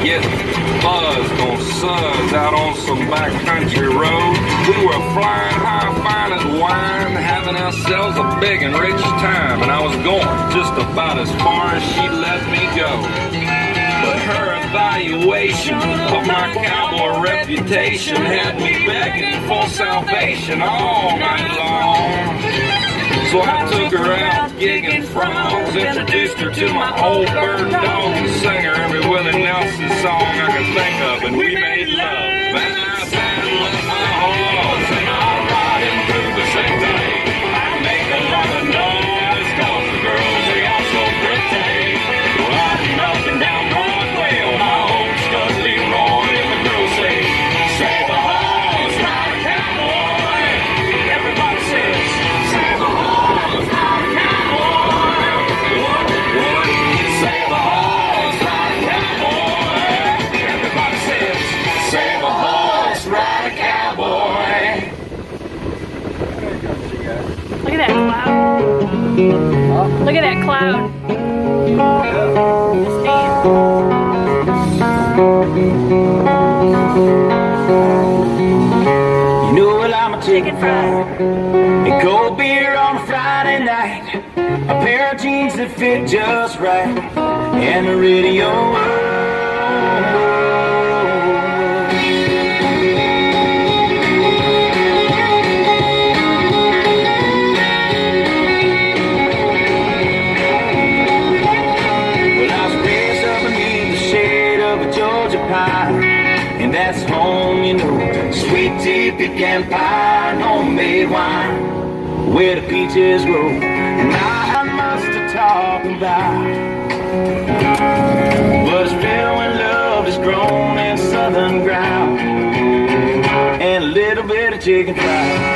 getting buzzed on suds out on some backcountry road. We were flying high, fine as wine, having ourselves a big and rich time, and I was going just about as far as she'd let me go. But her evaluation of my cowboy reputation had me begging for salvation all night long. So I took her out gigging frogs, introduced her to my old bird dog, and sang her every Willie Nelson song I could think of, and we made love. And I said, look, my horse, and I'll ride him through the city. I make a lot of noise, 'cause the girls, they are so pretty. Riding up and down Broadway on my old Scud Leroy, and the girls say, save a horse, ride a cowboy. Everybody says, save a horse, ride a cowboy. What? Save a horse, ride a cowboy. Everybody says, save a horse, ride a cowboy. Look at that cloud. Look at that cloud. It's neat. You know what, I'm a chicken fried, a cold beer on a Friday night, a pair of jeans that fit just right, and the radio. And that's home, you know, sweet tea, pecan pie, and homemade wine, where the peaches grow. And I must have talked about was real when love is grown in southern ground, and a little bit of chicken fried.